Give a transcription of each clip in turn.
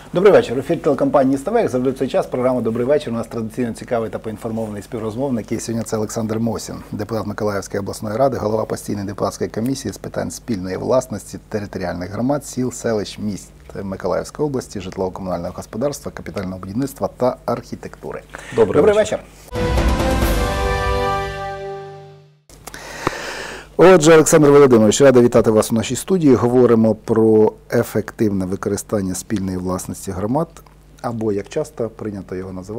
Добрий вечір. У ефірі телекомпанії «СТВ», як завжди в цей час, програма «Добрий вечір». У нас традиційно цікавий та поінформований співрозмовник. І сьогодні це Олександр Мосін, депутат Миколаївської обласної ради, голова постійної депутатської комісії з питань спільної власності, територіальних громад, сіл, селищ, міст Миколаївської області, житлово-комунального господарства, капітального будівництва та архітектури. Добрий вечір. Отже, Олександр Володимирович, радий вітати вас у нашій студії. Говоримо про ефективне використання спільної власності громад, або, як часто прийнято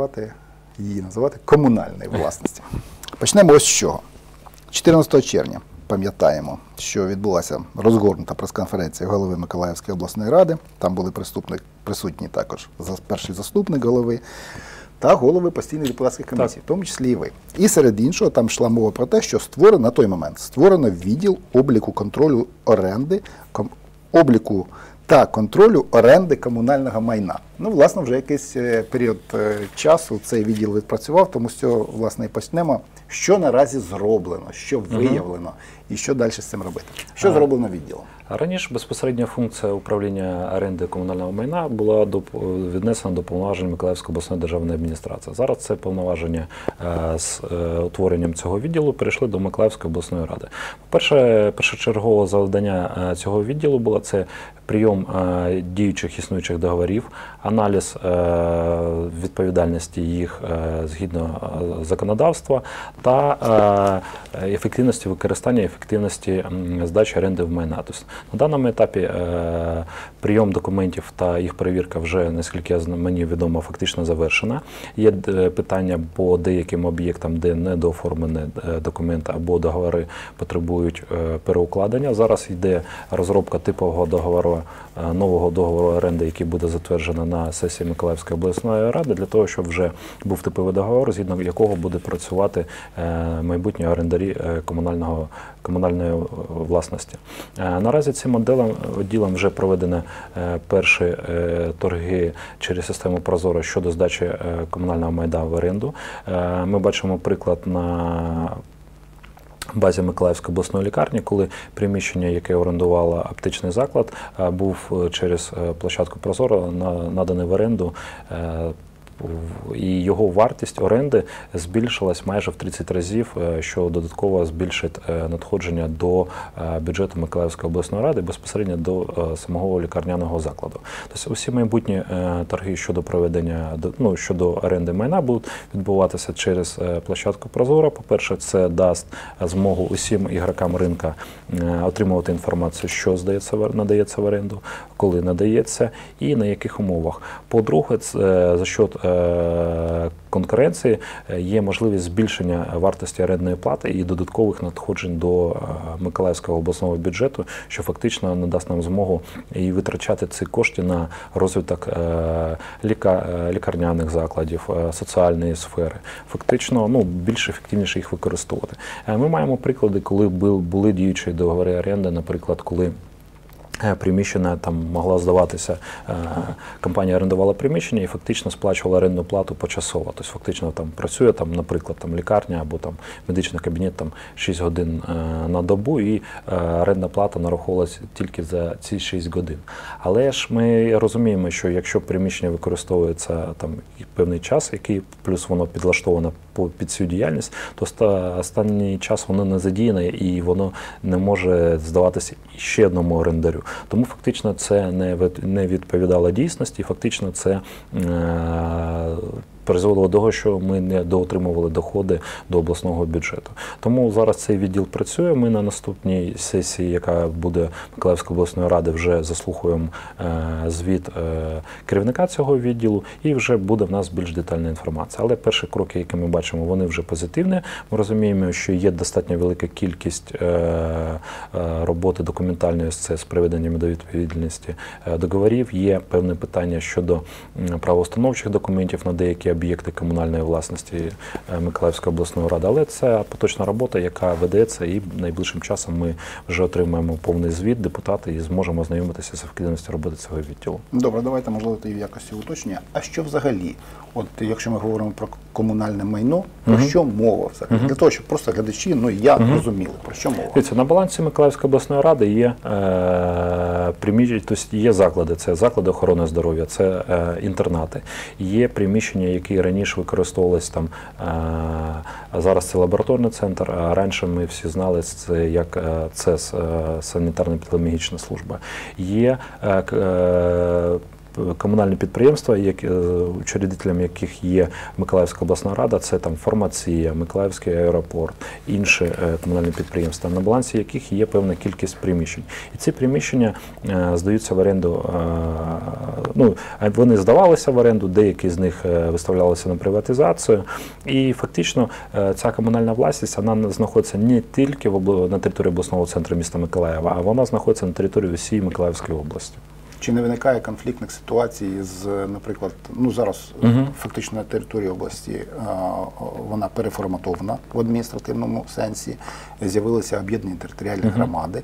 її називати, комунальної власності. Почнемо ось з чого. 14 червня, пам'ятаємо, що відбулася розгорнута прес-конференція голови Миколаївської обласної ради. Там були присутні також перший заступник голови та голови постійної депутатської комісії, в тому числі і ви. І серед іншого там йшла мова про те, що на той момент створено відділ обліку контролю оренди, обліку та контролю оренди комунального майна. Ну, власне, вже якийсь період часу цей відділ відпрацював, тому з цього, власне, і почнемо. Що наразі зроблено, що виявлено і що далі з цим робити? Що зроблено відділом? Раніше безпосередня функція управління оренди комунального майна була віднесена до повноважень Миколаївської обласної державної адміністрації. Зараз це повноваження з утворенням цього відділу перейшли до Миколаївської обласної ради. По-перше, першочергове завдання цього відділу було це прийом діючих існуючих договорів, аналіз відповідальності їх згідно законодавства та ефективності використання, ефективності здачі оренди в майна. Тобто, на даному етапі прийом документів та їх перевірка вже, наскільки мені відомо, фактично завершена. Є питання по деяким об'єктам, де недооформлені документи або договори потребують переукладення. Зараз йде розробка типового договору, нового договору оренди, який буде затверджено на сесії Миколаївської обласної ради, для того, щоб вже був типовий договор, згідно якого буде працювати майбутні орендарі комунальної власності. Наразі цим відділом вже проведено перші торги через систему Прозоро щодо здачі комунального майна в оренду. Ми бачимо приклад на базі Миколаївської обласної лікарні, коли приміщення, яке орендувало аптечний заклад, був через площадку Прозоро наданий в оренду, і його вартість оренди збільшилась майже в 30 разів, що додатково збільшить надходження до бюджету Миколаївської обласної ради, безпосередньо до самого лікарняного закладу. Тобто усі майбутні торги щодо проведення, щодо оренди майна будуть відбуватися через площадку Прозоро. По-перше, це дасть змогу усім ігрокам ринку отримувати інформацію, що надається в оренду, коли надається і на яких умовах. По-друге, за счет конкуренції є можливість збільшення вартості орендної плати і додаткових надходжень до Миколаївського обласного бюджету, що фактично надасть нам змогу і витрачати ці кошти на розвиток лікарняних закладів, соціальної сфери. Фактично, більш ефективніше їх використовувати. Ми маємо приклади, коли були діючі договори оренди, наприклад, коли приміщення там могла здаватися, компанія орендувала приміщення і фактично сплачувала орендну плату почасово. Тобто фактично там працює, наприклад, лікарня або медичний кабінет 6 годин на добу, і орендна плата нараховувалася тільки за ці 6 годин. Але ж ми розуміємо, що якщо приміщення використовується певний час, який плюс воно підлаштоване під цю діяльність, то останній час воно не задіяне і воно не може здаватися ще одному орендарю. Тому фактично це не відповідало дійсності, фактично це призвело до того, що ми не доотримували доходи до обласного бюджету. Тому зараз цей відділ працює. Ми на наступній сесії, яка буде Миколаївської обласної ради, вже заслухаємо звіт керівника цього відділу, і вже буде в нас більш детальна інформація. Але перші кроки, які ми бачимо, вони вже позитивні. Ми розуміємо, що є достатньо велика кількість роботи документальної з приведенням до відповідальності договорів. Є певне питання щодо правоустановчих документів на деякі об'єкти комунальної власності Миколаївської обласної ради, але це поточна робота, яка ведеться, і найближчим часом ми вже отримаємо повний звіт, депутати, і зможемо ознайомитися з ефективністю роботи цього відділу. Добре, давайте, можливо, і в якості уточнення. А що взагалі, якщо ми говоримо про комунальне майно, про що мова взагалі? Для того, щоб просто глядачі, ну і я розуміли, про що мова. Дивіться, на балансі Миколаївської обласної ради є тобто є заклади, це заклади охорони здоров'я, це інтернати. Є приміщення, які раніше використовувалися там, зараз це лабораторний центр, а раніше ми всі знали, це як ЦЕС, санітарно-епідеміологічна служба. Є комунальні підприємства, учредителем яких є Миколаївська обласна рада, це там фармація, Миколаївський аеропорт, інші комунальні підприємства, на балансі яких є певна кількість приміщень. І ці приміщення здаються в оренду, ну, вони здавалися в оренду, деякі з них виставлялися на приватизацію. І фактично ця комунальна власність, вона знаходиться не тільки на території обласного центру міста Миколаєва, а вона знаходиться на території усієї Миколаївської області. Чи не виникає конфліктних ситуацій з, наприклад, ну зараз фактично на території області вона переформатована в адміністративному сенсі, з'явилися об'єднані територіальні громади,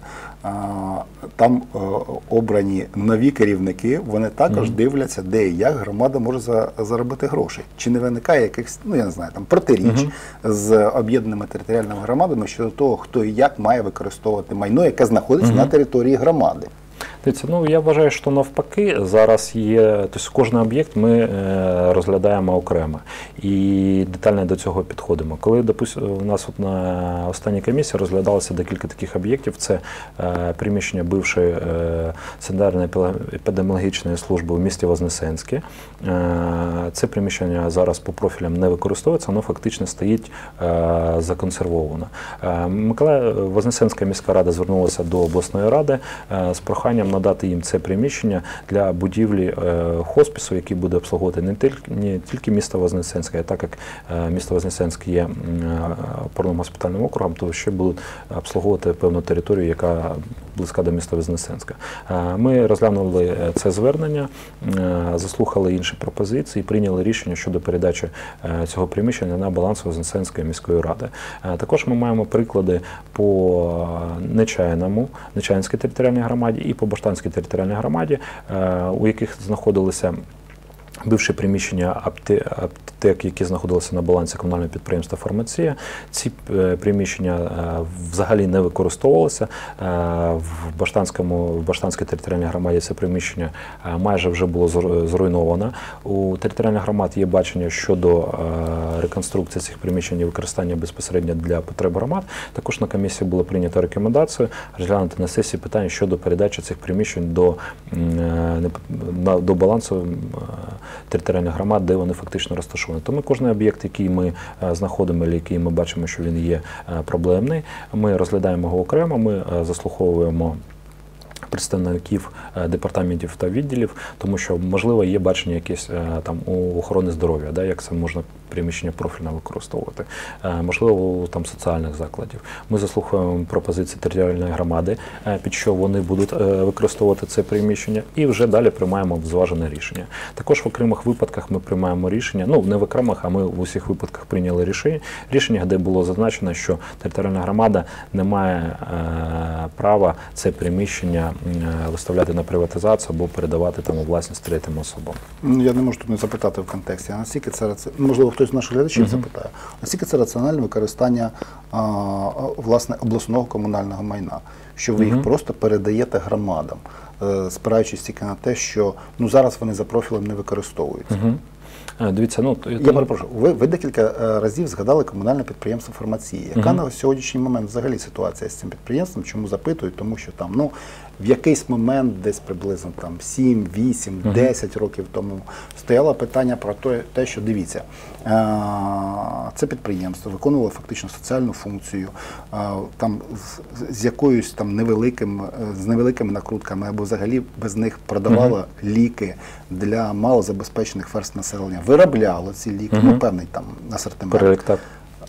там обрані нові керівники, вони також дивляться, де і як громада може заробити гроші. Чи не виникає якихось, ну я не знаю, там протиріч з об'єднаними територіальними громадами щодо того, хто і як має використовувати майно, яке знаходиться на території громади? Дивіться, ну я вважаю, що навпаки зараз є, тобто кожен об'єкт ми розглядаємо окремо і детально до цього підходимо. Коли, допустимо, у нас от на останній комісії розглядалося декілька таких об'єктів, це приміщення бившої санітарно-епідеміологічної служби в місті Вознесенське. Це приміщення зараз по профілям не використовується, воно фактично стоїть законсервовано. Вознесенська міська рада звернулася до обласної ради з проханням надати їм це приміщення для будівлі хоспісу, який буде обслуговувати не тільки місто Вознесенське, а так як місто Вознесенське є опорним госпітальним округом, то ще будуть обслуговувати певну територію, яка близька до міста Вознесенська. Ми розглянули це звернення, заслухали інші пропозиції і прийняли рішення щодо передачі цього приміщення на баланс Вознесенської міської ради. Також ми маємо приклади по Нечаянській територіальній громаді і по Баштанській територіальній громаді, у яких знаходилися бивші приміщення аптек, які знаходилися на балансі комунального підприємства «Фармація». Ці приміщення взагалі не використовувалися. В Баштанській територіальній громаді це приміщення майже вже було зруйновано. У територіальних громад є бачення щодо реконструкції цих приміщень і використання безпосередньо для потреб громад. Також на комісії було прийнято рекомендацію розглянути на сесії питання щодо передачі цих приміщень до балансу територіальних громад, де вони фактично розташовані. Тому кожен об'єкт, який ми знаходимо, або який ми бачимо, що він є проблемний, ми розглядаємо його окремо, ми заслуховуємо представників департаментів та відділів, тому що, можливо, є бачення якесь там у охорони здоров'я, да, як це можна приміщення профільно використовувати, можливо, там соціальних закладів. Ми заслуховуємо пропозиції територіальної громади, під що вони будуть використовувати це приміщення, і вже далі приймаємо зважене рішення. Також в окремих випадках ми приймаємо рішення, ну, не в окремих, а ми в усіх випадках прийняли рішення, де було зазначено, що територіальна громада не має права це приміщення виставляти на приватизацію або передавати там у власність третім особам. Я не можу тут не запитати в контексті, а наскільки це, можливо, хтось з наших глядачів запитає, наскільки це раціональне використання власне обласного комунального майна, що ви їх просто передаєте громадам, спираючись тільки на те, що ну, зараз вони за профілем не використовуються. Дивіться, ну, я перепрошую, ви декілька разів згадали комунальне підприємство «Фармація». Яка на сьогоднішній момент взагалі ситуація з цим підприємством? Чому запитують? Тому що там, ну, в якийсь момент, десь приблизно там 7, 8, 10 років тому стояло питання про те, що, дивіться, це підприємство виконувало фактично соціальну функцію, там з якоюсь там невеликими накрутками або взагалі без них продавало ліки для малозабезпечених верств населення, виробляло ці ліки, ну, певний там асортимент.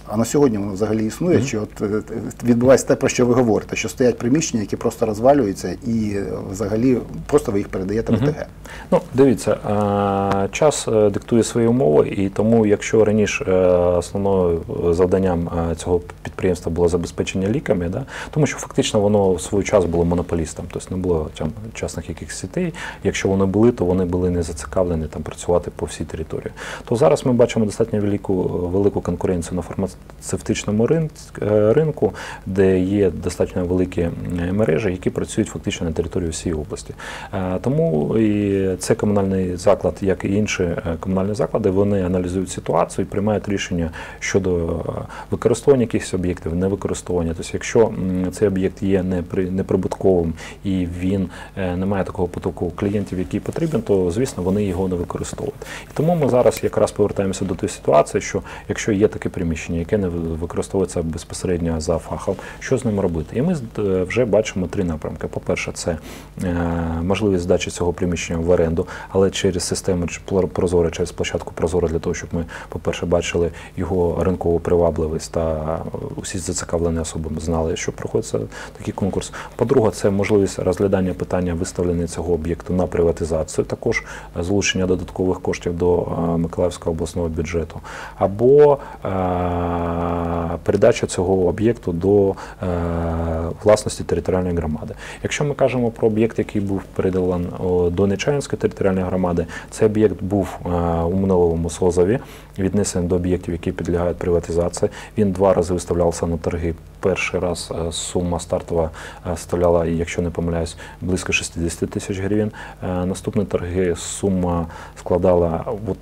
А на сьогодні воно взагалі існує, чи от відбувається те, про що ви говорите, що стоять приміщення, які просто розвалюються і взагалі просто ви їх передаєте в ОТГ? Ну, дивіться, час диктує свої умови, і тому, якщо раніше основним завданням цього підприємства було забезпечення ліками, да, тому що фактично воно в свій час було монополістом, тобто не було там частних якихось сітей, якщо вони були, то вони були не зацікавлені там працювати по всій території. То зараз ми бачимо достатньо велику конкуренцію на фармацевтичному ринку, де є достатньо великі мережі, які працюють фактично на території всієї області. Тому і цей комунальний заклад, як і інші комунальні заклади, вони аналізують ситуацію і приймають рішення щодо використання якихось об'єктів, невикористання. Тобто, якщо цей об'єкт є неприбутковим і він не має такого потоку клієнтів, який потрібен, то, звісно, вони його не використовують. І тому ми зараз якраз повертаємося до тієї ситуації, що якщо є таке приміщення, яке не використовується безпосередньо за фахом, що з ним робити? І ми вже бачимо три напрямки. По-перше, це можливість здачі цього приміщення в оренду, але через систему Прозоро, через площадку Прозоро, для того, щоб ми, по-перше, бачили його ринкову привабливість та усі зацікавлені особи знали, що проходить такий конкурс. По-друге, це можливість розглядання питання виставлення цього об'єкту на приватизацію, також залучення додаткових коштів до Миколаївського обласного бюджету, або передача цього об'єкту до власності територіальної громади. Якщо ми кажемо про об'єкт, який був переданий до Нечаївської територіальної громади, цей об'єкт був у минулому СОЗові, віднесений до об'єктів, які підлягають приватизації. Він 2 рази виставлявся на торги. Перший раз сума стартова ставляла, якщо не помиляюсь, близько 60 тисяч гривень. Наступні торги сума складала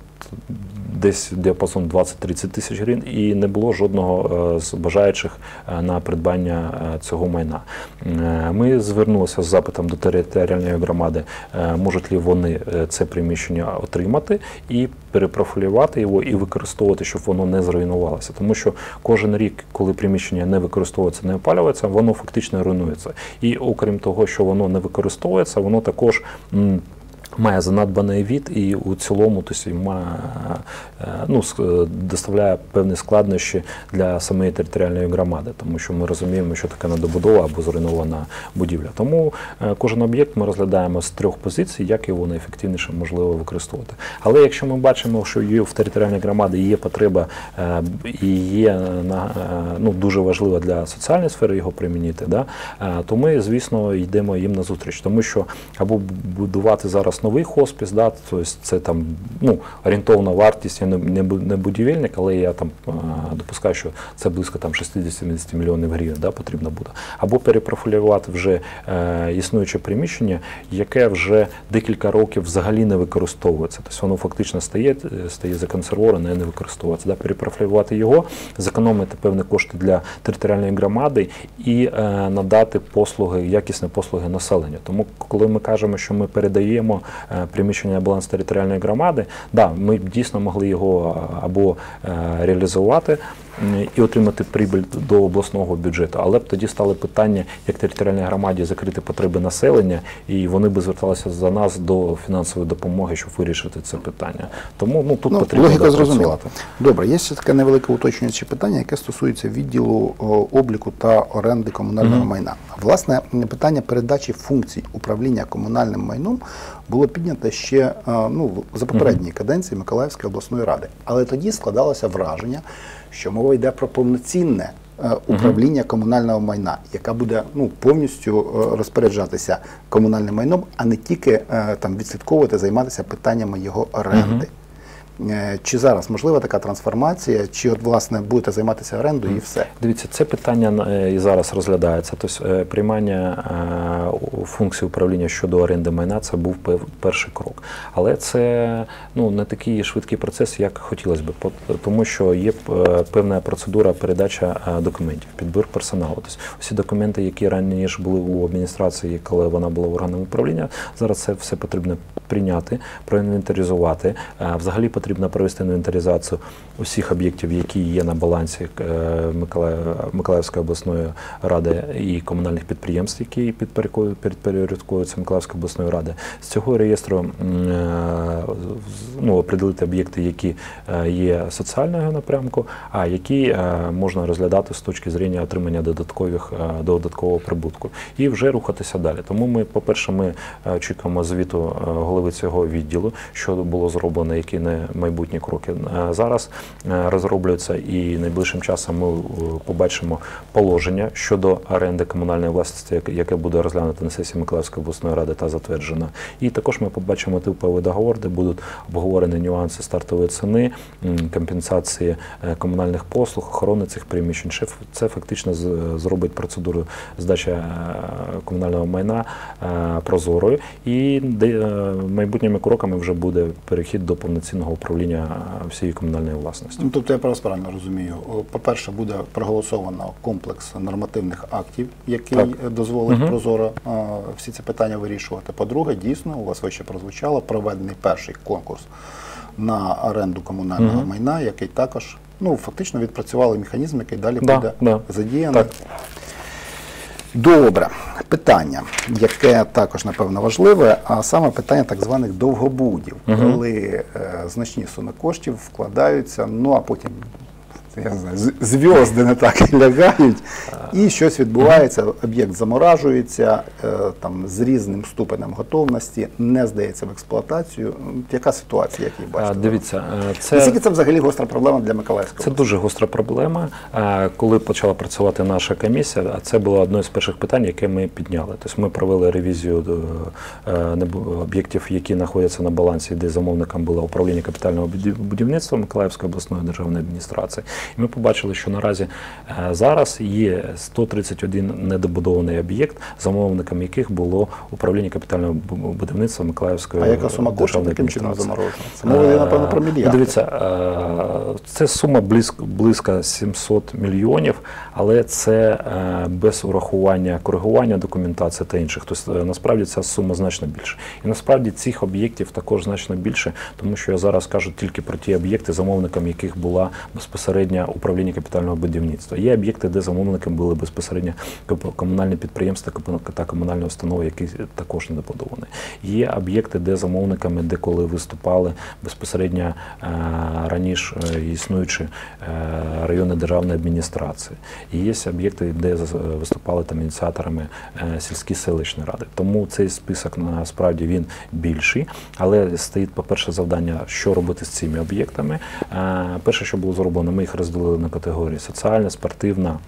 десь діапазон 20-30 тисяч гривень, і не було жодного з бажаючих на придбання цього майна. Ми звернулися з запитом до територіальної громади, можуть ли вони це приміщення отримати і перепрофілювати його і використовувати, щоб воно не зруйнувалося. Тому що кожен рік, коли приміщення не використовується, не опалюється, воно фактично руйнується. І окрім того, що воно не використовується, воно також має занедбаний від і у цілому доставляє певні складнощі для самої територіальної громади, тому що ми розуміємо, що таке недобудова або зруйнована будівля. Тому кожен об'єкт ми розглядаємо з 3 позицій, як його найефективніше можливо використовувати. Але якщо ми бачимо, що в територіальній громаді є потреба і є дуже важливо для соціальної сфери його примінити, то ми, звісно, йдемо їм назустріч, тому що або будувати зараз новий хоспіс, тобто це там орієнтовна вартість, я не будівельник, але я там допускаю, що це близько 60-70 мільйонів гривень потрібно буде. Або перепрофілювати вже існуюче приміщення, яке вже декілька років взагалі не використовується. Тобто воно фактично стає законсервоване, не використовується. Перепрофілювати його, зекономити певні кошти для територіальної громади і надати послуги, якісні послуги населенню. Тому коли ми кажемо, що ми передаємо приміщення на баланс територіальної громади, ми дійсно могли його або реалізувати і отримати прибіль до обласного бюджету, але б тоді стали питання, як територіальній громаді закрити потреби населення, і вони б зверталися за нас до фінансової допомоги, щоб вирішити це питання. Тому тут потрібно логіка зрозуміла. Добре, є ще таке невелике уточнююче питання, яке стосується відділу обліку та оренди комунального майна. Власне, питання передачі функцій управління комунальним майном було піднято ще за попередньої каденції Миколаївської обласної ради. Але тоді складалося враження, що мова йде про повноцінне управління комунального майна, яка буде повністю розпоряджатися комунальним майном, а не тільки відслідковувати, займатися питаннями його оренди. Чи зараз можлива така трансформація, чи власне будете займатися орендою і все? Дивіться, це питання і зараз розглядається. Тобто приймання функції управління щодо оренди майна – це був перший крок. Але це не такий швидкий процес, як хотілося б, тому що є певна процедура передачі документів, підбір персоналу. Тобто усі документи, які раніше були у адміністрації, коли вона була органом управління, зараз це все потрібно прийняти, проінвентаризувати. Взагалі потрібно потрібно провести інвентаризацію усіх об'єктів, які є на балансі Миколаївської обласної ради і комунальних підприємств, які підпорядковуються Миколаївської обласної ради. З цього реєстру определити об'єкти, які є соціального напрямку, а які можна розглядати з точки зору отримання додаткового прибутку. І вже рухатися далі. Тому ми, по-перше, ми очікуємо звіту голови цього відділу, що було зроблено, які майбутні кроки. Зараз розроблюються і найближчим часом ми побачимо положення щодо оренди комунальної власності, яке буде розглянуто на сесії Миколаївської обласної ради та затверджено. І також ми побачимо типовий договор, де будуть обговорені нюанси стартової ціни, компенсації комунальних послуг, охорони цих приміщень. Це фактично зробить процедуру здачі комунального майна прозорою, і майбутніми кроками вже буде перехід до повноцінного управління всієї комунальної власності. Ну, тобто я правильно розумію, по-перше, буде проголосовано комплекс нормативних актів, який дозволить прозоро всі ці питання вирішувати. По-друге, дійсно, у вас вище прозвучало, проведений перший конкурс на оренду комунального майна, який також, фактично відпрацювали механізм, який далі буде задіяний. Добре. Питання, яке також, напевно, важливе, а саме питання так званих довгобудів, коли значні суми коштів вкладаються, а потім, я не знаю, зв'язки не так лягають, і щось відбувається, об'єкт заморажується, з різним ступенем готовності, не здається в експлуатацію. Яка ситуація, як її бачите? Дивіться, наскільки це взагалі гостра проблема для Миколаївської області? Це дуже гостра проблема. Коли почала працювати наша комісія, а це було одне з перших питань, яке ми підняли. Тобто ми провели ревізію об'єктів, які знаходяться на балансі, де замовником було управління капітального будівництва Миколаївської обласної державної адміністрації. І ми побачили, що наразі зараз є 131 недобудований об'єкт, замовником яких було управління капітального будівництва Миколаївської державної адміністрації. Це мова, напевно, про мільярди. Дивіться, це сума близько 700 мільйонів, але це без урахування коригування документації та інших. Тобто, насправді, ця сума значно більше. І насправді цих об'єктів також значно більше, тому що я зараз кажу тільки про ті об'єкти, замовником яких була безпосередньо управління капітального будівництва. Є об'єкти, де замовником були безпосередньо комунальні підприємства та комунальні установи, які також не добудовані. Є об'єкти, де замовниками, де коли виступали безпосередньо раніше існуючі районні державної адміністрації. І є об'єкти, де виступали ініціаторами сільські селищні ради. Тому цей список насправді він більший, але стоїть, по-перше, завдання, що робити з цими об'єктами. Перше, що було зроблено, ми їх розділили на категорії соціальна, спортивна,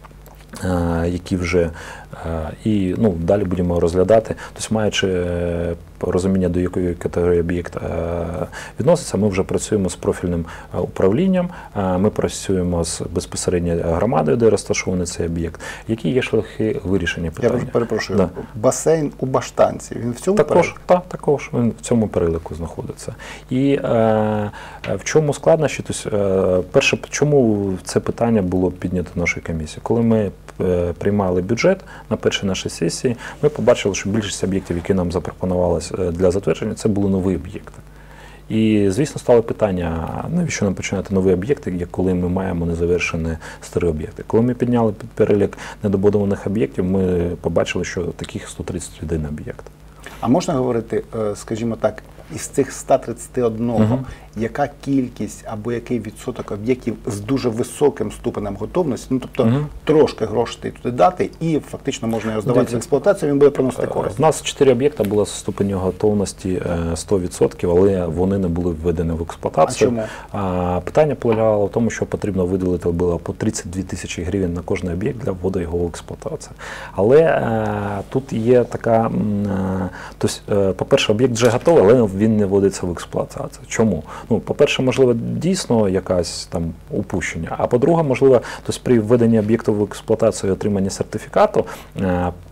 які вже і далі будемо розглядати. Тобто, маючи розуміння, до якої категорії об'єкт відноситься, ми вже працюємо з профільним управлінням, ми працюємо з безпосередньо громадою, де розташований цей об'єкт. Які є шляхи вирішення питання? Я перепрошую, басейн у Баштанці, він в цьому переліку? Так, також він в цьому переліку знаходиться. І в чому складнощі? Тобто, перше, чому це питання було піднято нашою комісією? Коли ми приймали бюджет на першій нашій сесії, ми побачили, що більшість об'єктів, які нам запропонувалися для затвердження, це були нові об'єкти. І, звісно, стало питання, навіщо нам починати нові об'єкти, коли ми маємо незавершені старі об'єкти. Коли ми підняли перелік недобудованих об'єктів, ми побачили, що таких 131 об'єкт. А можна говорити, скажімо так, із цих 131, яка кількість або який відсоток об'єктів з дуже високим ступенем готовності, тобто трошки грошей туди дати і фактично можна його здавати в експлуатацію, він буде приносити користь? У нас 4 об'єкта було з ступеню готовності 100%, але вони не були введені в експлуатацію. А чому? Питання полягало в тому, що потрібно виділити було по 32 тисячі гривень на кожний об'єкт для вводу його в експлуатацію. Але тут є така, тобто, по-перше, об'єкт вже готовий, але він не вводиться в експлуатацію. Чому? По-перше, можливо, дійсно якась там упущення, а по-друге, можливо, тобто при введенні об'єкту в експлуатацію і отриманні сертифікату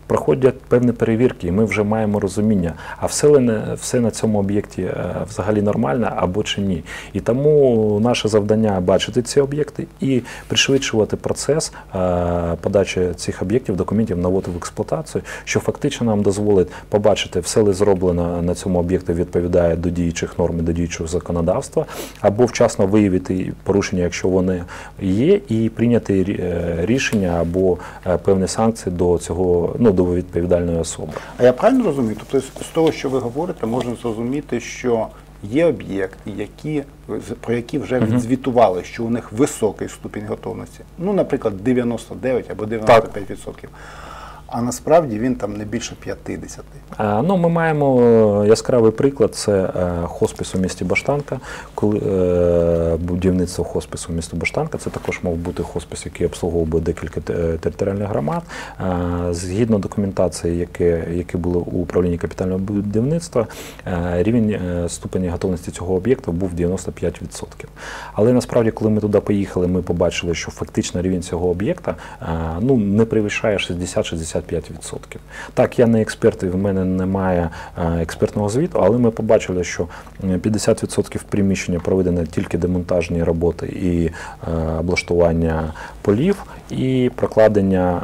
проходять певні перевірки, і ми вже маємо розуміння, а все на цьому об'єкті взагалі нормально або чи ні. І тому наше завдання бачити ці об'єкти і пришвидшувати процес подачі цих об'єктів, документів на ввод в експлуатацію, що фактично нам дозволить побачити, все ли зроблено на цьому об'єкті відповідає до діючих норм і до діючого законодавства, або вчасно виявити порушення, якщо вони є, і прийняти рішення або певні санкції до цього, до відповідальної особи. А я правильно розумію? Тобто з того, що ви говорите, можна зрозуміти, що є об'єкти, про які вже відзвітували, що у них високий ступінь готовності. Ну, наприклад, 99 або 95%. А насправді він там не більше 50. Ми маємо яскравий приклад, це хоспіс у місті Баштанка. Коли будівництво хоспісу в місті Баштанка, це також мав бути хоспіс, який обслуговував би декілька територіальних громад. Згідно документації, які були у управлінні капітального будівництва, рівень ступені готовності цього об'єкту був 95%. Але насправді, коли ми туди поїхали, ми побачили, що фактично рівень цього об'єкта не перевищає 60-65%. Так, я не експерт, і в мене немає експертного звіту, але ми побачили, що 50% приміщення проведено тільки демонтажні роботи і облаштування полів, і прокладення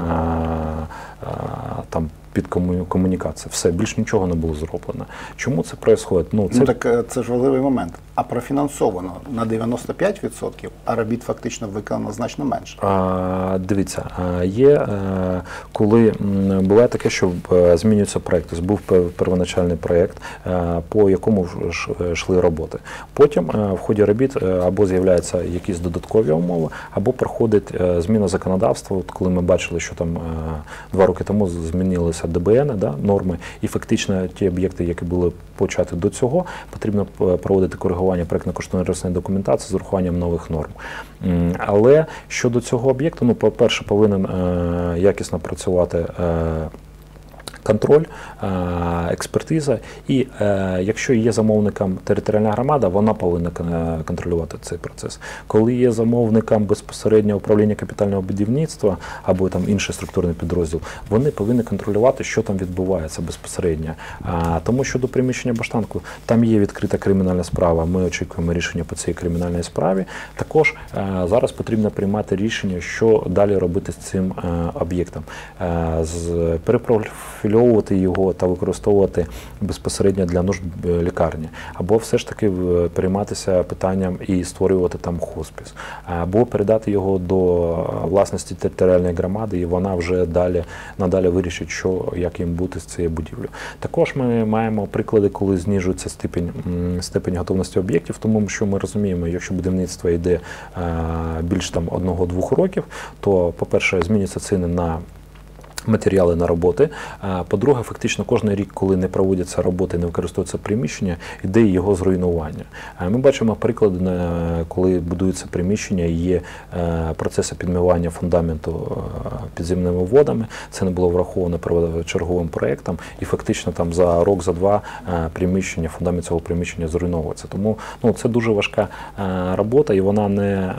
під комунікацію. Все, більш нічого не було зроблено. Чому це відбувається? Так це ж важливий момент. А профінансовано на 95%, а робіт фактично виконано значно менше. Дивіться, коли буває таке, що змінюється проєкт. Тобто був первоначальний проєкт, по якому йшли роботи. Потім в ході робіт або з'являються якісь додаткові умови, або проходить зміна законодавства. От коли ми бачили, що там 2 роки тому змінилися ДБН, норми, і фактично ті об'єкти, які були початі до цього, потрібно проводити коригування проєктно-кошторисної документації з урахуванням нових норм. Але щодо цього об'єкту, по-перше, повинен якісно працювати контроль, експертиза, і якщо є замовником територіальна громада, вона повинна контролювати цей процес. Коли є замовником безпосередньо управління капітального будівництва або там інший структурний підрозділ, вони повинні контролювати, що там відбувається безпосередньо. Тому що до приміщення Баштанку там є відкрита кримінальна справа, ми очікуємо рішення по цій кримінальній справі. Також зараз потрібно приймати рішення, що далі робити з цим об'єктом. Перепрофільовувати його та використовувати безпосередньо для нужд лікарні. Або все ж таки перейматися питанням і створювати там хоспіс. Або передати його до власності територіальної громади, і вона вже надалі вирішить, як їм бути з цією будівлею. Також ми маємо приклади, коли знижується степень готовності об'єктів, тому що ми розуміємо, якщо будівництво йде більш 1-2 років, то, по-перше, змінюються ціни на матеріали на роботи. По-друге, фактично кожен рік, коли не проводяться роботи, не використовується приміщення, йде його зруйнування. Ми бачимо приклади, коли будуються приміщення, є процеси підмивання фундаменту підземними водами. Це не було враховано черговим проєктом, і фактично там за рік, за 2 фундамент цього приміщення зруйновується. Тому це дуже важка робота, і вона не,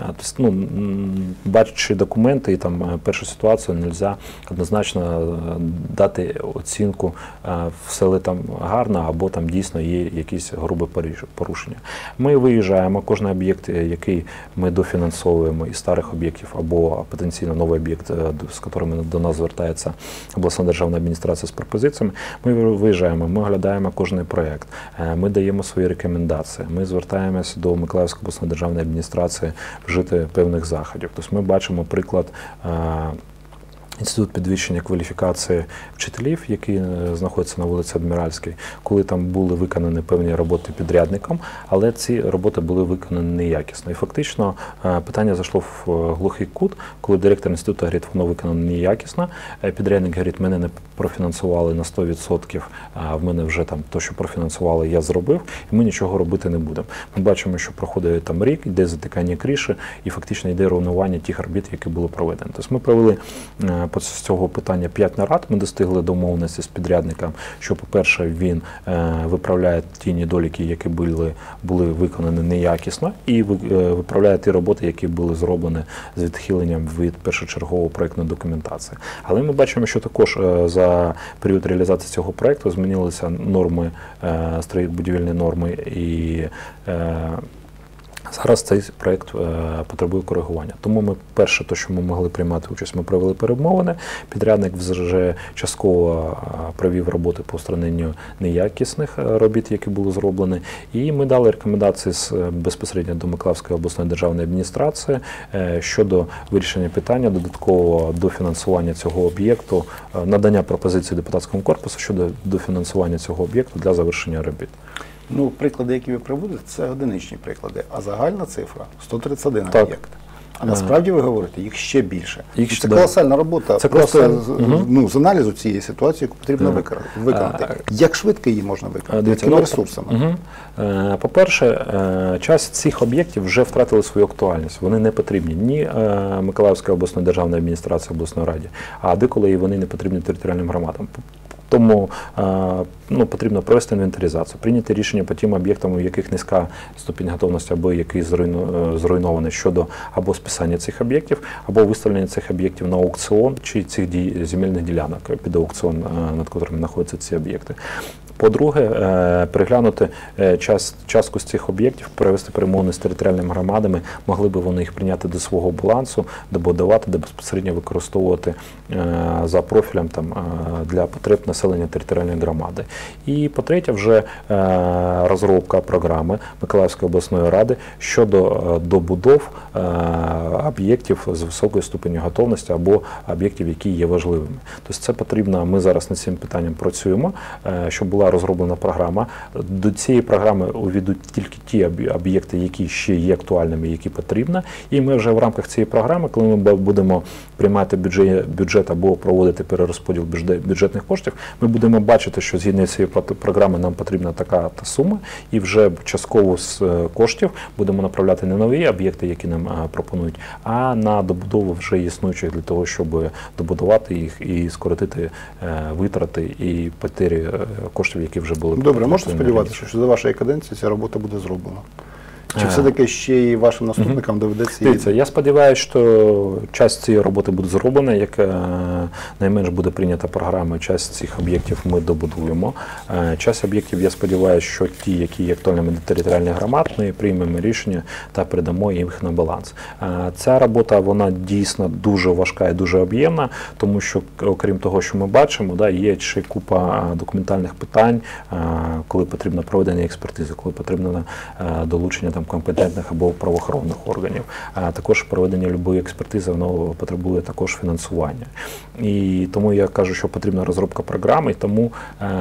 бачачи документи і там першу ситуацію, не можна однозначно дати оцінку, все ли там гарно, або там дійсно є якісь грубі порушення. Ми виїжджаємо, кожен об'єкт, який ми дофінансовуємо із старих об'єктів, або потенційно новий об'єкт, з якими до нас звертається обласна державна адміністрація з пропозиціями, ми виїжджаємо, ми оглядаємо кожен проєкт, ми даємо свої рекомендації, ми звертаємося до Миколаївської обласної державної адміністрації вжити певних заходів. Тобто ми бачимо приклад Інститут підвищення кваліфікації вчителів, який знаходиться на вулиці Адміральській, коли там були виконані певні роботи підрядником, але ці роботи були виконані неякісно. І фактично питання зайшло в глухий кут, коли директор інституту говорить, воно виконано неякісно, підрядник говорить, мене не профінансували на 100%, а в мене вже там то, що профінансували, я зробив, і ми нічого робити не будемо. Ми бачимо, що проходить там рік, йде затикання криші, і фактично йде руйнування тих робіт, які були проведені. Тобто ми провели з цього питання 5 нарад. Ми достигли домовленості з підрядником, що, по-перше, він виправляє ті недоліки, які були виконані неякісно, і виправляє ті роботи, які були зроблені з відхиленням від першочергової проєктної документації. Але ми бачимо, що також за період реалізації цього проєкту змінилися норми, будівельні норми, і зараз цей проєкт потребує коригування. Тому ми перше, то, що ми могли приймати участь, ми провели перемовини. Підрядник вже частково провів роботи по устраненню неякісних робіт, які були зроблені. І ми дали рекомендації безпосередньо до Миколаївської обласної державної адміністрації щодо вирішення питання додаткового дофінансування цього об'єкту, надання пропозиції депутатському корпусу щодо дофінансування цього об'єкту для завершення робіт. Ну, приклади, які ви приводите, це одиничні приклади, а загальна цифра – 131 Так. об'єкт. А насправді ви говорите, їх ще більше. Їх Це колосальна робота. Це просто з аналізу цієї ситуації, яку потрібно виконати. Як швидко її можна виконати? Якими ресурсами? По-перше, часть цих об'єктів вже втратили свою актуальність. Вони не потрібні ні Миколаївської обласної державної адміністрації, обласної раді, а деколи і вони не потрібні територіальним громадам. Тому потрібно провести інвентаризацію, прийняти рішення по тим об'єктам, у яких низька ступінь готовності або які зруйновані щодо або списання цих об'єктів, або виставлення цих об'єктів на аукціон чи цих земельних ділянок під аукціон, над котрими знаходяться ці об'єкти. По-друге, переглянути частку з цих об'єктів, провести перемовини з територіальними громадами, могли б вони їх прийняти до свого балансу, добудувати, де безпосередньо використовувати за профілем для потреб населення територіальної громади. І по-третє, вже розробка програми Миколаївської обласної ради щодо добудов об'єктів з високою ступенью готовності або об'єктів, які є важливими. Тобто це потрібно, ми зараз над цим питанням працюємо, щоб була розроблена програма. До цієї програми увійдуть тільки ті об'єкти, які ще є актуальними, які потрібні. І ми вже в рамках цієї програми, коли ми будемо приймати бюджет або проводити перерозподіл бюджетних коштів, ми будемо бачити, що згідно цієї програми нам потрібна така сума, і вже частково з коштів будемо направляти не нові об'єкти, які нам пропонують, а на добудову вже існуючих для того, щоб добудувати їх і скоротити витрати і потері коштів, які вже були. Добре, можете сподіватися, що за вашої каденції ця робота буде зроблена? Чи все-таки ще й вашим наступникам доведеться її? Дивіться, я сподіваюся, що часть цієї роботи буде зроблена, як найменш буде прийнята програма, часть цих об'єктів ми добудуємо. Часть об'єктів, я сподіваюся, що ті, які є актуальними для територіальних громад, ми приймемо рішення та передамо їх на баланс. Ця робота, вона дійсно дуже важка і дуже об'ємна, тому що, окрім того, що ми бачимо, є ще купа документальних питань, коли потрібно проведення експертизи, коли потрібно долучення компетентних або правоохоронних органів. А також проведення будь-якої експертизи, воно потребує також фінансування. І тому я кажу, що потрібна розробка програми, тому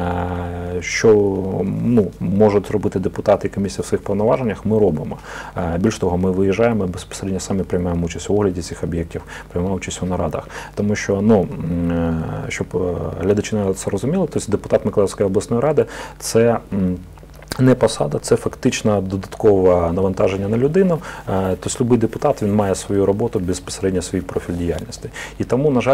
що можуть зробити депутати і комісія в своїх повноваженнях, ми робимо. Більш того, ми виїжджаємо, безпосередньо самі приймаємо участь у огляді цих об'єктів, приймаємо участь у нарадах. Тому що, щоб глядачі це розуміли, тобто депутат Миколаївської обласної ради – це не посада, це фактично додаткове навантаження на людину. Тобто будь-який депутат, він має свою роботу, безпосередньо свій профіль діяльності. І тому, на жаль,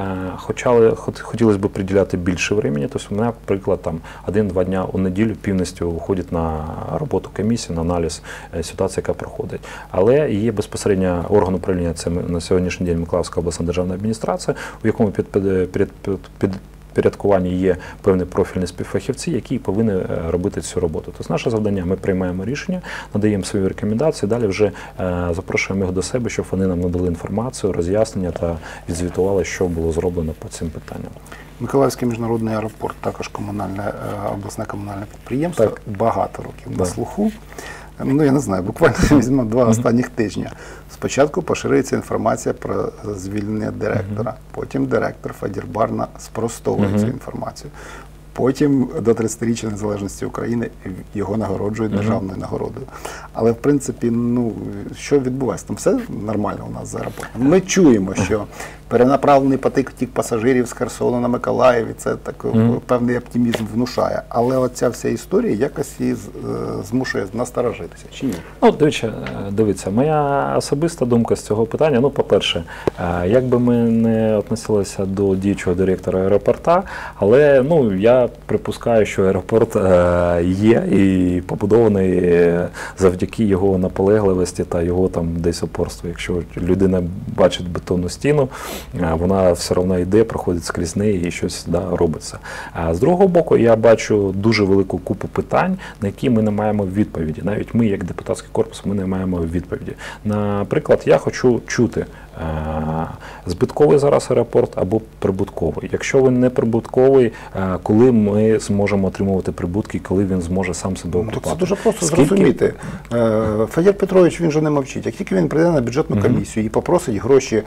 хотілося б приділяти більше времени. Тобто у мене, наприклад, 1-2 дня у неділю повністю уходить на роботу комісії, на аналіз ситуації, яка проходить. Але є безпосередньо орган управління, це на сьогоднішній день Миколаївська обласна державна адміністрація, у якому підпорядкуванні є певні профільні співфахівці, які повинні робити цю роботу. Тобто наше завдання, ми приймаємо рішення, надаємо свої рекомендації, далі вже запрошуємо їх до себе, щоб вони нам надали інформацію, роз'яснення та відзвітували, що було зроблено по цим питанням. Миколаївський міжнародний аеропорт, також обласне комунальне підприємство, так. Багато років на слуху. Я не знаю, буквально візьмемо 2 останніх тижня. Спочатку поширюється інформація про звільнення директора, потім директор Федір Барна спростовує цю інформацію. Потім до 30-річчя незалежності України його нагороджують державною нагородою. Але в принципі, ну що відбувається? Там все нормально у нас з аеропортом. Ми чуємо, що перенаправлений потік пасажирів з Херсону на Миколаїв, і це так певний оптимізм внушає. Але оця вся історія якось її змушує насторожитися. Чи ні? Ну, дивіться, моя особиста думка з цього питання, ну, по-перше, як би ми не відносилися до діючого директора аеропорта, але, ну, я припускаю, що аеропорт є і побудований завдяки його наполегливості та його там десь упорству. Якщо людина бачить бетонну стіну, вона все одно йде, проходить скрізь неї і щось робиться. А з другого боку, я бачу дуже велику купу питань, на які ми не маємо відповіді. Навіть ми, як депутатський корпус, ми не маємо відповіді. Наприклад, я хочу чути, збитковий зараз аеропорт або прибутковий. Якщо він не прибутковий, коли ми зможемо отримувати прибутки, коли він зможе сам себе окупати? Це дуже просто зрозуміти. Федір Петрович, він же не мовчить. Як тільки він прийде на бюджетну комісію і попросить гроші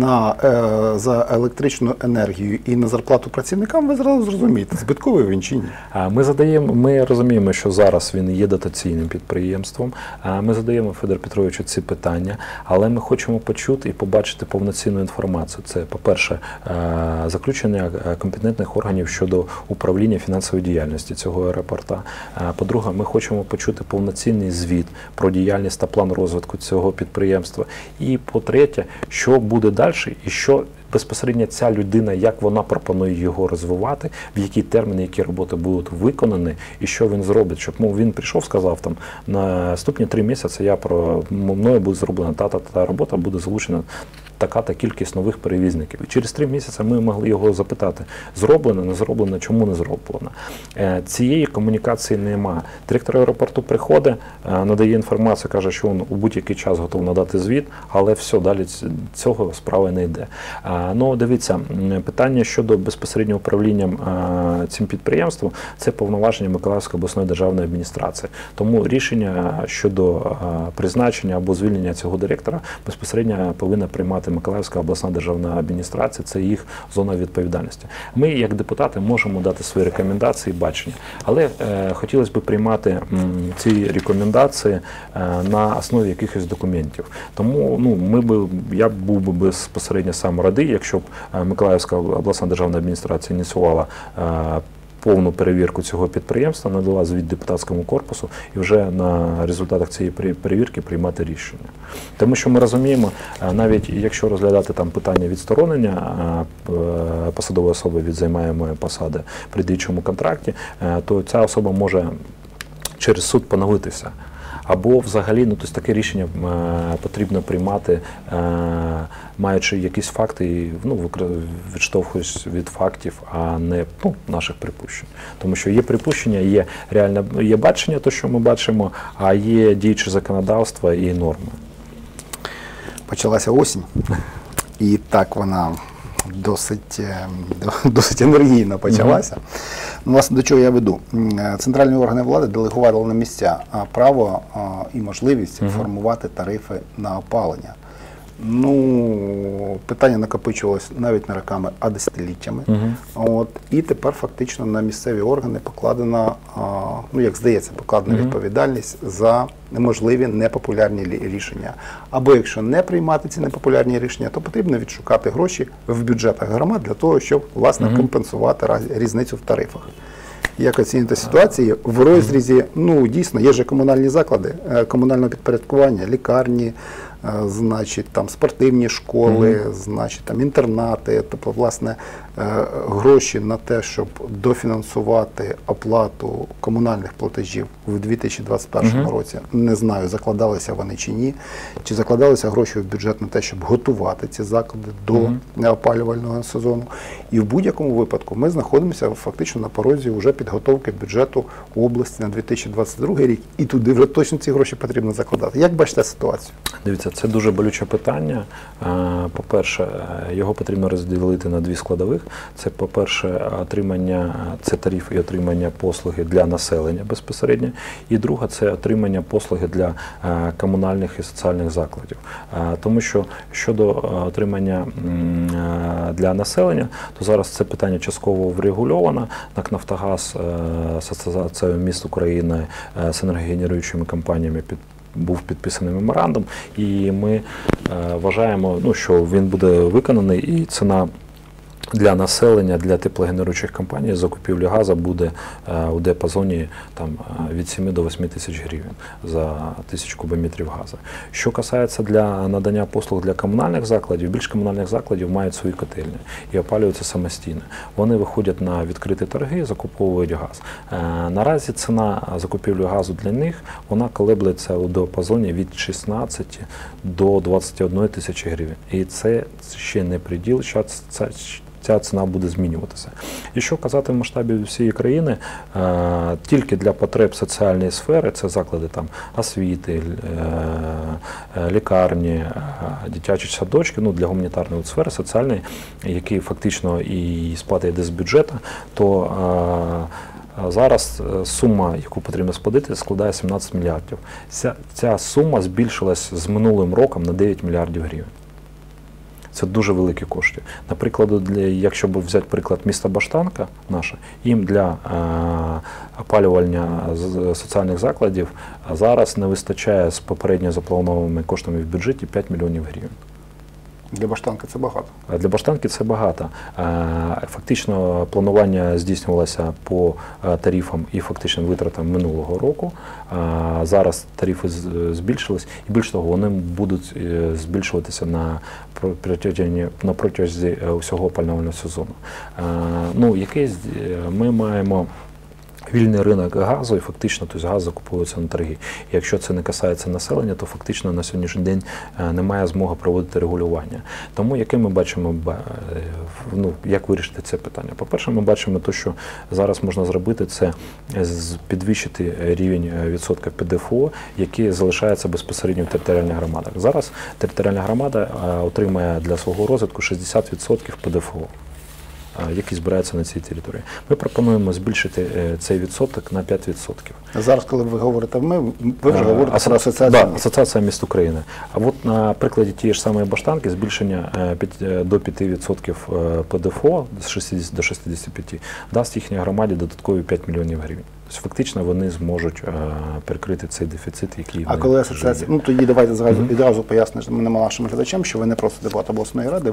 за електричну енергію і на зарплату працівникам, ви зразу зрозумієте, збитковий він чи ні. Ми розуміємо, що зараз він є дотаційним підприємством. Ми задаємо Федору Петровичу ці питання, але ми хочемо почути і побачити повноцінну інформацію. Це, по-перше, заключення компетентних органів щодо управління фінансової діяльності цього аеропорта. По-друге, ми хочемо почути повноцінний звіт про діяльність та план розвитку цього підприємства. І, по-третє, що буде далі і що безпосередньо ця людина, як вона пропонує його розвивати, в які терміни, які роботи будуть виконані, і що він зробить, щоб він прийшов, сказав, там, на наступні 3 місяці мною буде зроблена та робота, буде залучена така-та кількість нових перевізників. І через 3 місяці ми могли його запитати, зроблено, не зроблено, чому не зроблено. Цієї комунікації немає. Директор аеропорту приходить, надає інформацію, каже, що він у будь-який час готовий надати звіт, але все, далі цього справи не йде. Ну, дивіться, питання щодо безпосереднього управління цим підприємством – це повноваження Миколаївської обласної державної адміністрації. Тому рішення щодо призначення або звільнення цього директора безпосередньо повинна приймати Миколаївська обласна державна адміністрація, це їх зона відповідальності. Ми, як депутати, можемо дати свої рекомендації і бачення, але хотілося б приймати ці рекомендації на основі якихось документів. Тому я був би безпосередньо сам радий, якщо б Миколаївська обласна державна адміністрація ініціювала повну перевірку цього підприємства, надала звіт депутатському корпусу і вже на результатах цієї перевірки приймати рішення. Тому що ми розуміємо, навіть якщо розглядати там питання відсторонення посадової особи від займаємої посади при діючому контракті, то ця особа може через суд поновитися. Або взагалі, тобто таке рішення потрібно приймати, маючи якісь факти, і відштовхуючись від фактів, а не наших припущень. Тому що є припущення, є бачення, то, що ми бачимо, а є діюче законодавство і норми. Почалася осінь, і так вона досить енергійно почалася. Власне, до чого я веду? Центральні органи влади делегували на місця право і можливість формувати тарифи на опалення. Питання накопичувалось навіть не роками, а десятиліттями. І тепер фактично на місцеві органи покладена, як здається, покладена відповідальність за можливі непопулярні рішення. Або якщо не приймати ці непопулярні рішення, то потрібно відшукати гроші в бюджетах громад для того, щоб, власне, компенсувати різницю в тарифах. Як оцінити ситуацію в розрізі, дійсно, є ж комунальні заклади, комунального підпорядкування, лікарні, значить, там спортивні школи, значить, там інтернати, тобто, власне, гроші на те, щоб дофінансувати оплату комунальних платежів у 2021 році. Не знаю, закладалися вони чи ні, чи закладалися гроші в бюджет на те, щоб готувати ці заклади до опалювального сезону. І в будь-якому випадку ми знаходимося фактично на порозі вже підготовки бюджету області на 2022 рік, і туди вже точно ці гроші потрібно закладати. Як бачите ситуацію? Дивіться, це дуже болюче питання. По-перше, його потрібно розділити на 2 складових. Це, по-перше, це тариф і отримання послуги для населення безпосередньо. І друга – це отримання послуги для комунальних і соціальних закладів. Тому що щодо отримання для населення, то зараз це питання частково врегульовано. НАК «Нафтогаз» з Асоціацією міст України, з енергогенеруючими компаніями був підписаний меморандум, і ми вважаємо, що він буде виконаний, і ціна для населення, для теплогенеруючих компаній закупівлі газу буде у діапазоні від 7 до 8 тисяч гривень за 1000 кубометрів газу. Що касається для надання послуг для комунальних закладів, більш комунальних закладів мають свої котельні і опалюються самостійно. Вони виходять на відкриті торги і закуповують газ. Наразі ціна закупівлі газу для них, вона колеблеться у діапазоні від 16 до 21 тисячі гривень. І це ще не приділ, ця ціна буде змінюватися. І що казати в масштабі всієї країни, тільки для потреб соціальної сфери, це заклади освіти, лікарні, дитячі садочки, для гуманітарної сфери соціальної, які фактично і сплата йде з бюджету, то зараз сума, яку потрібно сплатити, складає 17 мільярдів. Ця сума збільшилась з минулим роком на 9 мільярдів гривень. Це дуже великі кошти. Наприклад, якщо б взяти приклад міста Баштанка наше, їм для опалювання соціальних закладів зараз не вистачає з попередньо запланованими коштами в бюджеті 5 мільйонів гривень. Для Баштанки це багато. Для Баштанки це багато. Фактично планування здійснювалося по тарифам і фактичним витратам минулого року. Зараз тарифи збільшились, і більш того, вони будуть збільшуватися на протязі усього опалювального сезону. Ми маємо вільний ринок газу, і фактично газ закуповується на торги. І якщо це не касається населення, то фактично на сьогоднішній день немає змоги проводити регулювання. Тому яке ми бачимо, як вирішити це питання? По-перше, ми бачимо те, що зараз можна зробити, це підвищити рівень відсотка ПДФО, який залишається безпосередньо в територіальних громадах. Зараз територіальна громада отримає для свого розвитку 60% ПДФО, які збираються на цій території. Ми пропонуємо збільшити цей відсоток на 5%. Зараз, коли ви говорите ви вже говорите про асоціацію міст. Асоціація міст України. А от на прикладі тієї ж самої Баштанки збільшення до 5% ПДФО з 60 до 65 дасть їхній громаді додаткові 5 мільйонів гривень. Тобто фактично вони зможуть перекрити цей дефіцит, який А коли асоціація, тоді давайте відразу пояснимо нашим глядачам, що ви не просто депутат обласної ради,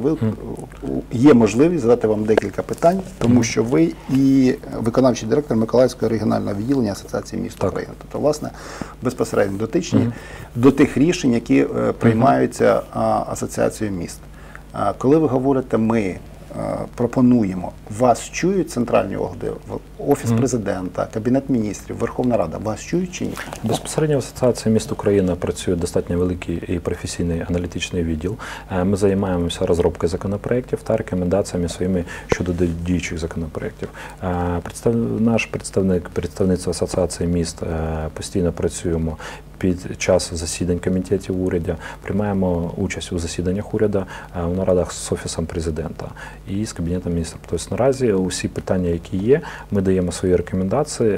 є можливість задати вам декілька питань, тому що ви і виконавчий директор Миколаївського регіонального відділення Асоціації міст України. Тобто, власне, безпосередньо дотичні до тих рішень, які приймаються Асоціацією міст. Коли ви говорите «ми», пропонуємо, вас чують центральні органи, Офіс президента, Кабінет міністрів, Верховна Рада, вас чують чи ні? Безпосередньо в Асоціації міст України працює достатньо великий і професійний аналітичний відділ. Ми займаємося розробкою законопроєктів та рекомендаціями своїми щодо діючих законопроєктів. Наш представництво Асоціації міст постійно працюємо під час засідань комітетів уряду, приймаємо участь у засіданнях уряду, у нарадах з Офісом президента і з Кабінетом міністрів. Тобто наразі усі питання, які є, ми даємо свої рекомендації,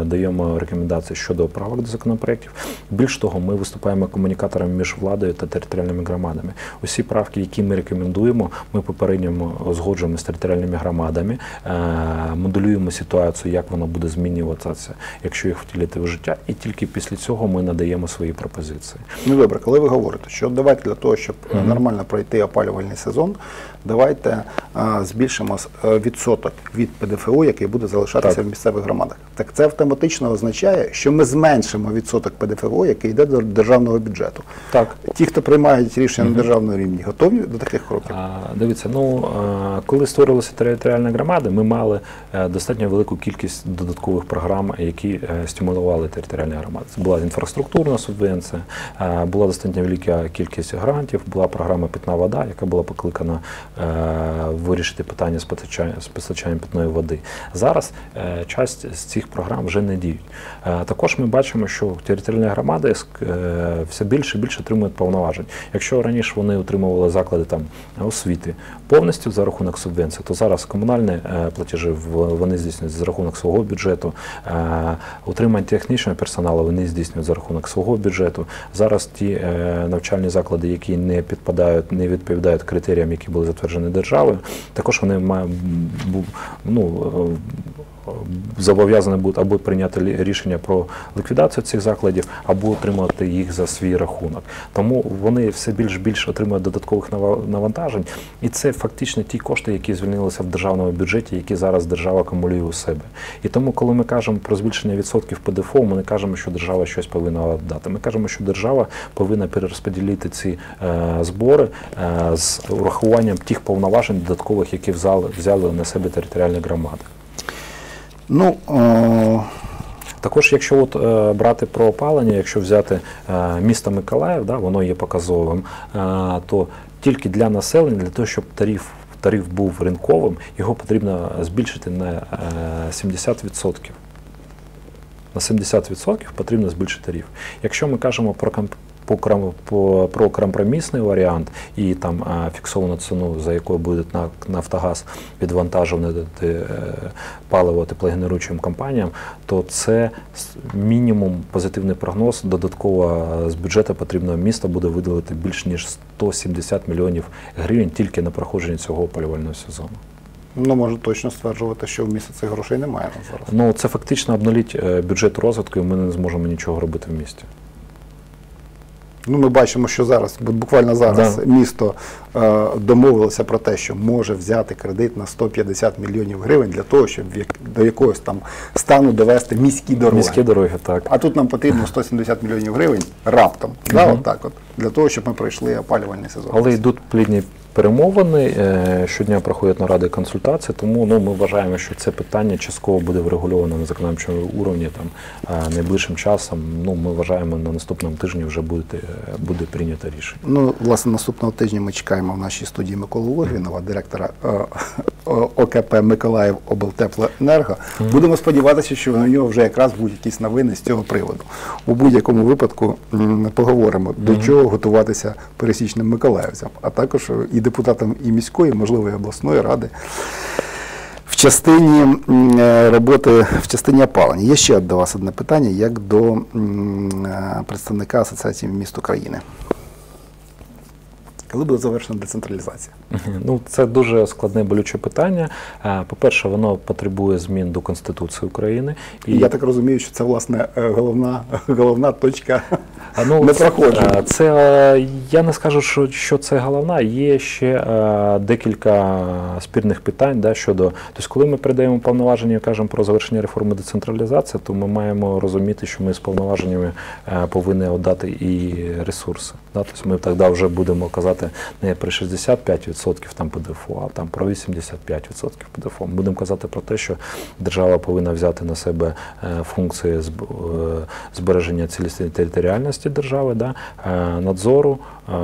щодо правок до законопроєктів. Більш того, ми виступаємо комунікаторами між владою та територіальними громадами. Усі правки, які ми рекомендуємо, ми попередньо узгоджуємо з територіальними громадами, моделюємо ситуацію, як вона буде змінюватися, якщо їх втілити в життя, і тільки після цього ми надаємо свої пропозиції. Добре, коли ви говорите, що давайте для того, щоб нормально пройти опалювальний сезон, давайте збільшимо відсоток від ПДФО, який буде залишатися в місцевих громадах. Так це автоматично означає, що ми зменшимо відсоток ПДФО, який йде до державного бюджету. Так. Ті, хто приймають рішення на державному рівні, готові до таких кроків? Дивіться, коли створилися територіальні громади, ми мали достатньо велику кількість додаткових програм, які стимулювали територіальні громади. Це була інфраструктура, інфраструктурна субвенція, була достатньо велика кількість грантів, була програма «Питна вода», яка була покликана вирішити питання з постачанням питної води. Зараз часть з цих програм вже не діють. Також ми бачимо, що територіальні громади все більше і більше отримують повноважень. Якщо раніше вони отримували заклади там освіти повністю за рахунок субвенцій, то зараз комунальні платежі вони здійснюють за рахунок свого бюджету, утримання технічного персоналу вони здійснюють за рахунок свого бюджету. Зараз ті навчальні заклади, які не відповідають критеріям, які були затверджені державою, також вони зобов'язані будуть або прийняти рішення про ліквідацію цих закладів, або отримати їх за свій рахунок. Тому вони все більш отримують додаткових навантажень, і це фактично ті кошти, які звільнилися в державному бюджеті, які зараз держава акумулює у себе. І тому, коли ми кажемо про збільшення відсотків ПДФО, ми не кажемо, що держава щось повинна дати. Ми кажемо, що держава повинна перерозподілити ці збори з урахуванням тих повноважень додаткових, які взяли на себе територіальні громади. Також, якщо брати про опалення, якщо взяти місто Миколаїв, воно є показовим, то тільки для населення, для того, щоб тариф був ринковим, його потрібно збільшити на 70%. На 70% потрібно збільшити тариф. Якщо ми кажемо про компромісний варіант і там фіксовану ціну, за якою буде Нафтогаз відвантажувати паливо теплогенеруючим компаніям, то це мінімум позитивний прогноз. Додатково з бюджету потрібного міста буде виділити більш ніж 170 мільйонів гривень тільки на проходження цього опалювального сезону. Можна точно стверджувати, що в місті цих грошей немає зараз. Це фактично обнулить бюджет розвитку, і ми не зможемо нічого робити в місті. Ми бачимо, що зараз, буквально зараз, місто домовилося про те, що може взяти кредит на 150 мільйонів гривень для того, щоб до якогось там стану довести міські дороги. Міські дороги, так. А тут нам потрібно 170 мільйонів гривень раптом, для того, щоб ми пройшли опалювальний сезон. Але йдуть плідні перемовини, щодня проходять наради і консультації, тому ми вважаємо, що це питання частково буде врегульовано на законодавчому уровні найближчим часом. Ми вважаємо, на наступному тижні вже буде прийнято рішення. Власне, наступного тижня ми чекаємо в нашій студії Миколу Логвінова, директора ОКП Миколаїв облтеплоенерго. Будемо сподіватися, що у нього вже якраз будуть якісь новини з цього приводу. У будь-якому випадку поговоримо, до чого готуватися пересічним миколаївцям, а також і депутатам і міської, можливо, і обласної ради в частині роботи, в частині опалення. Є ще до вас одне питання, як до представника Асоціації міст України. Коли буде завершена децентралізація? Це дуже складне, болюче питання. По-перше, воно потребує змін до Конституції України. І я так розумію, що це, власне, головна точка непроходження. Я не скажу, що це головна. Є ще декілька спірних питань щодо... Тобто, коли ми передаємо повноваження і кажемо про завершення реформи децентралізації, то ми маємо розуміти, що ми з повноваженнями повинні віддати і ресурси. Тобто, ми тоді вже будемо казати не про 65% ПДФО, а про 85% ПДФО. Ми будемо казати про те, що держава повинна взяти на себе функції збереження цілісної територіальності держави, надзору,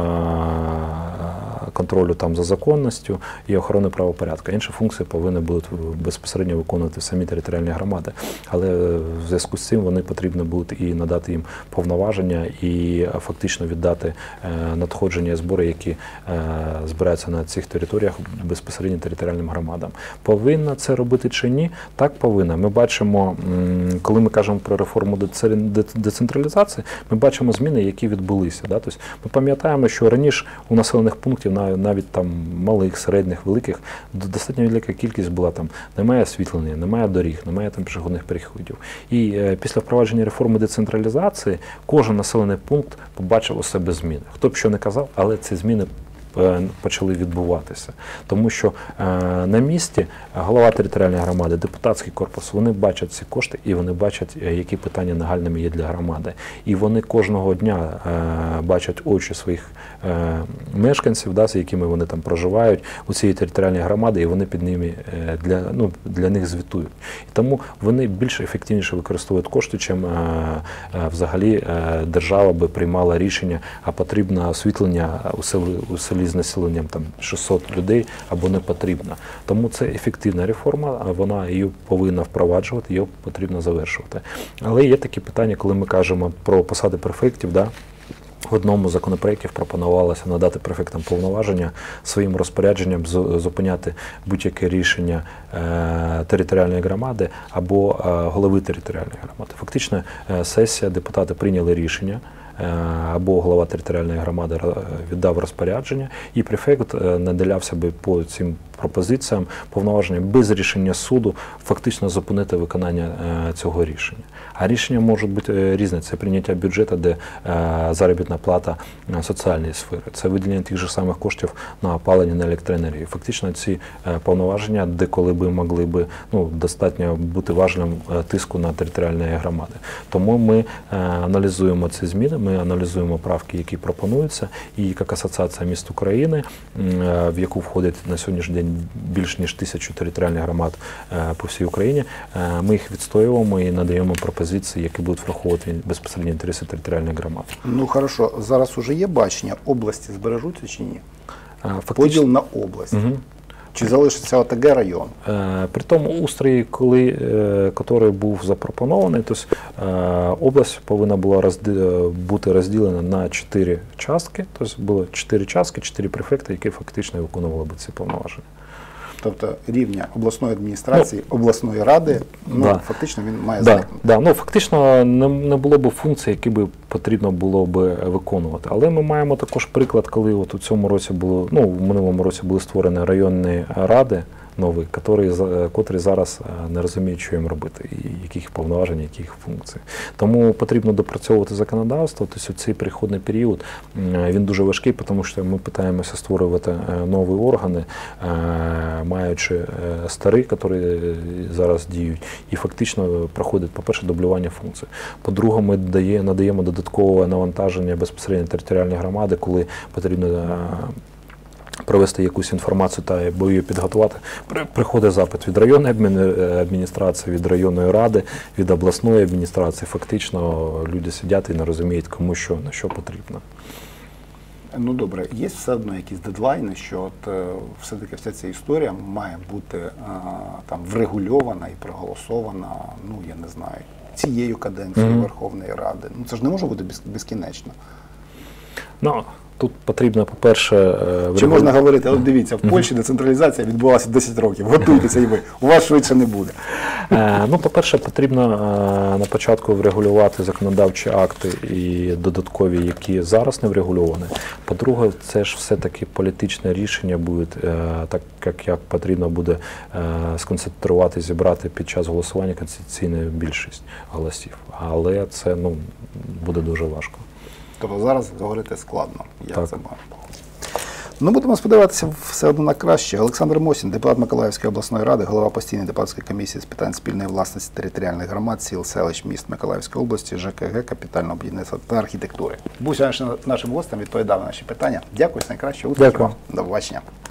контролю за законністю і охорони правопорядку. Інші функції повинні будуть безпосередньо виконувати самі територіальні громади. Але в зв'язку з цим вони потрібно будуть і надати їм повноваження, і фактично віддати надходження і збори, які збираються на цих територіях, безпосередньо територіальним громадам. Повинна це робити чи ні? Так, повинна. Ми бачимо, коли ми кажемо про реформу децентралізації, ми бачимо зміни, які відбулися. Тобто ми пам'ятаємо, що раніше у населених пунктів, навіть малих, середніх, великих, достатньо велика кількість була, немає освітлення, немає доріг, немає пішохідних переходів. І після впровадження реформи децентралізації кожен населений пункт побачив у себе зміни. Хто б що не казав, але ці зміни почали відбуватися. Тому що на місці голова територіальної громади, депутатський корпус, вони бачать ці кошти і вони бачать, які питання нагальними є для громади. І вони кожного дня бачать очі своїх мешканців, да, з якими вони там проживають у цій територіальній громаді, і вони під ними для них звітують. І тому вони більш ефективніше використовують кошти, чим взагалі держава би приймала рішення, а потрібно освітлення у селі з населенням там 600 людей або не потрібно. Тому це ефективна реформа, вона її повинна впроваджувати, її потрібно завершувати. Але є такі питання, коли ми кажемо про посади префектів, да? В одному з законопроєктів пропонувалося надати префектам повноваження своїм розпорядженням зупиняти будь-яке рішення територіальної громади або голови територіальної громади. Фактично, сесія, депутати прийняли рішення, або голова територіальної громади віддав розпорядження, і префект наділявся би по цим пропозиціям повноваження без рішення суду фактично зупинити виконання цього рішення. А рішення можуть бути різні. Це прийняття бюджету, де заробітна плата соціальної сфери. Це виділення тих же самих коштів на опалення, на електроенергію. Фактично ці повноваження деколи би могли би достатньо бути важливим тиску на територіальні громади. Тому ми аналізуємо ці зміни, ми аналізуємо правки, які пропонуються, і як Асоціація міст України, в яку входить на сьогоднішній день більш ніж 1000 територіальних громад по всій Україні, ми їх відстоюємо і надаємо пропозиції, які будуть враховувати безпосередньо інтереси територіальних громад. Ну, хорошо. Зараз уже є бачення, області збережуться чи ні? Фактично, поділ на область. Чи залишиться ОТГ район? При тому устрої, який був запропонований, область повинна була бути розділена на 4 частки, тобто було 4 частки, 4 префекти, які фактично виконували б ці повноваження. Тобто рівня обласної адміністрації, обласної ради, фактично він має зникнути. Да, фактично не було б функцій, які б потрібно було б виконувати. Але ми маємо також приклад, коли от у цьому році в минулому році були створені районні ради нові, котрі зараз не розуміють, що їм робити, і яких повноважень, яких функцій. Тому потрібно допрацьовувати законодавство, тобто цей перехідний період, він дуже важкий, тому що ми намагаємося створювати нові органи, маючи старі, які зараз діють, і фактично проходить, по-перше, дублювання функцій. По-друге, ми надаємо додаткове навантаження безпосередньо територіальної громади, коли потрібно провести якусь інформацію або її підготувати. Приходить запит від районної адміністрації, від районної ради, від обласної адміністрації. Фактично люди сидять і не розуміють, кому на що потрібно. Ну добре, є все одно якісь дедлайни, що все-таки вся ця історія має бути врегульована і проголосована, я не знаю, цією каденцією Верховної Ради. Це ж не може бути безкінечно. Тут потрібно, по-перше, чи можна говорити, от дивіться, в Польщі децентралізація відбулася 10 років, готуйтеся і ви, у вас швидше не буде. По-перше, потрібно на початку врегулювати законодавчі акти і додаткові, які зараз не врегульовані. По-друге, це ж все-таки політичне рішення буде, так як потрібно буде сконцентрувати, зібрати під час голосування конституційну більшість голосів. Але це буде дуже важко. Тобто зараз говорити складно, як це має. Будемо сподіватися все одно на краще. Олександр Мосін, депутат Миколаївської обласної ради, голова постійної депутатської комісії з питань спільної власності територіальних громад, сіл, селищ, міст Миколаївської області, ЖКГ, капітального будівництва та архітектури. Був сьогодні нашим гостем, відповідав на наші питання. Дякую, найкраще. Успіхів вам. До побачення.